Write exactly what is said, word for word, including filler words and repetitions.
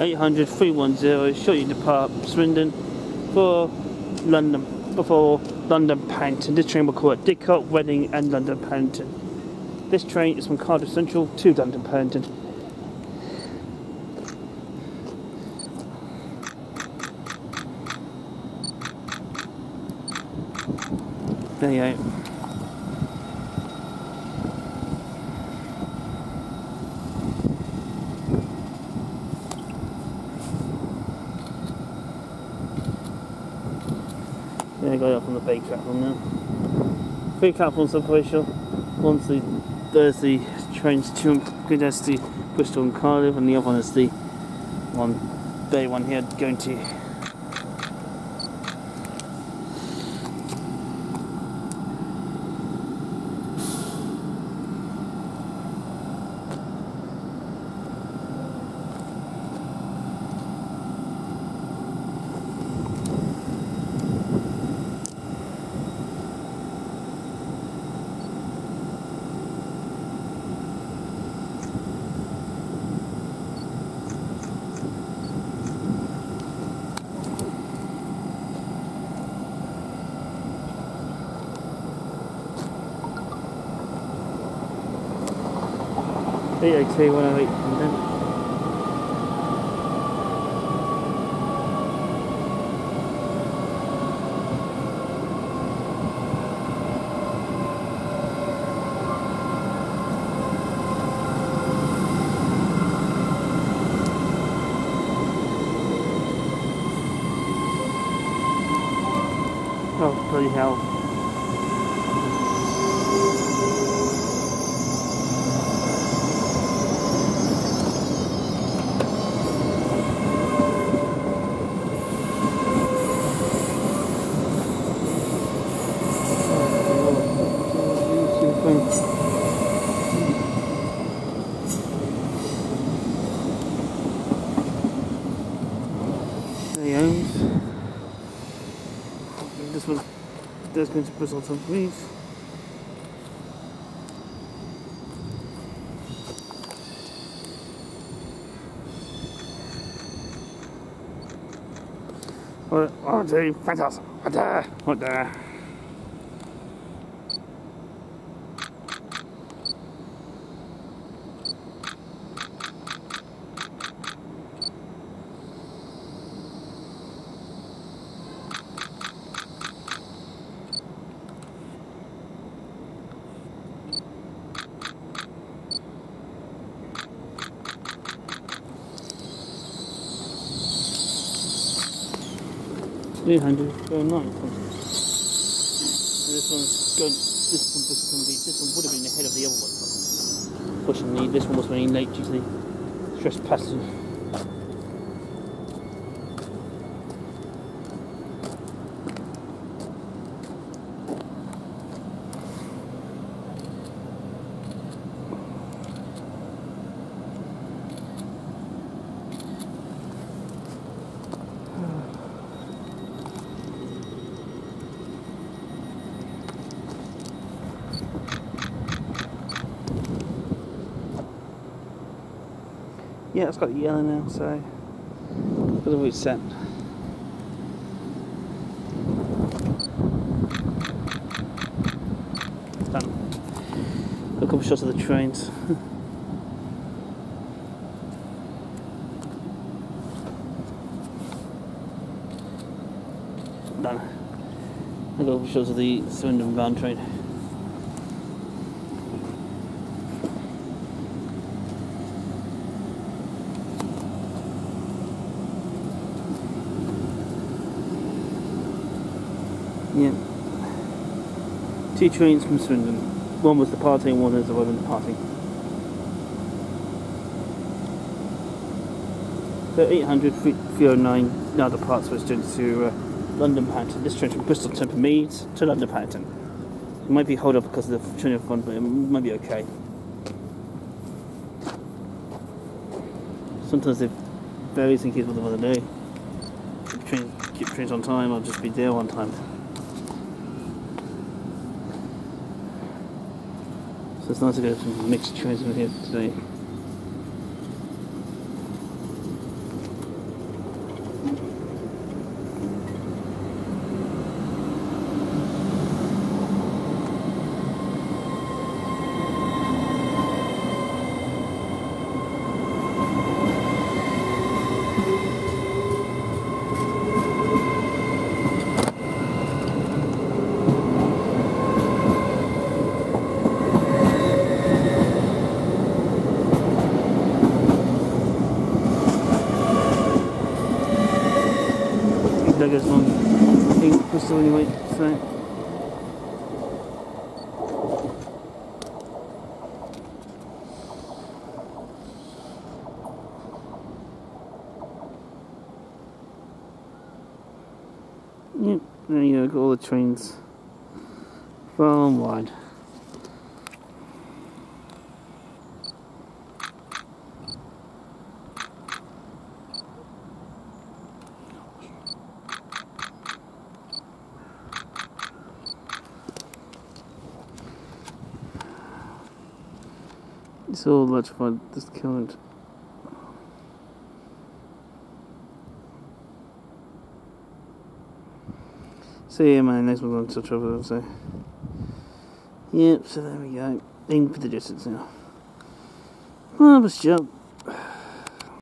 eight hundred, three one zero, shortly depart Swindon for London, before London Paddington. This train will call at Didcot, Reading and London Paddington. This train is from Cardiff Central to London Paddington. There you go. Yeah, go up on the bay platform now. Three platforms operational. One's the there's the trains to that's the Bristol and Cardiff, and the other one is the one bay one here going to eight oh two, one oh eight London. Oh, bloody hell. This one, there's going to Bristol Temple Meads. What, oh, dude, fantastic! What there? What there? three hundred for nine. This one's good. This one, this one, this one would have been ahead of the other one. Unfortunately, this one was running late due to the stress passage. Yeah, it's got the yellow now, so got the route set. Done. A couple of shots of the trains. Done. A couple of shots of the Swindon bound train. Yeah. Two trains from Swindon. One was departing, one is the one departing. So eight hundred, three oh nine now departs Swindon to uh, London Paddington. This train from Bristol Temple Meads to London Paddington. It might be hold up because of the train in front, but it might be okay. Sometimes it varies in case of what they want to do. Keep train, keep trains on time, I'll just be there on time. So it's nice to get some mixed trains in here today. that goes on in Bristol anyway, so. Yep, there you go, got all the trains far and wide. It's all electrified, just killing it. So yeah man, next one's on to travel, so yep, so there we go. Aim for the distance now. Marvellous job.